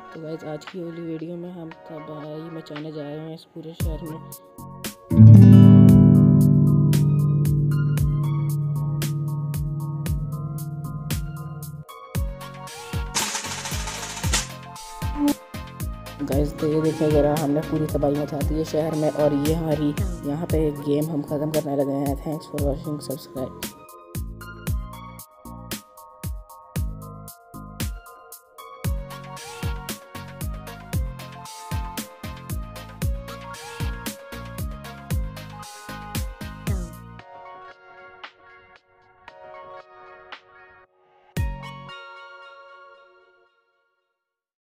तो गाइस आज की वाली वीडियो में हम तबाही मचाने जा रहे हैं इस पूरे शहर में। गाइस तो ये देखिए ज़रा, हमने पूरी तबाही मचा दी है शहर में और ये हमारी यहाँ पे गेम हम ख़त्म करने लगे हैं। Thanks for watching, subscribe.